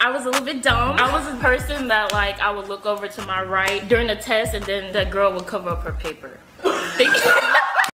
I was a little bit dumb. I was a person that like I would look over to my right during the test and then the girl would cover up her paper. Thank you.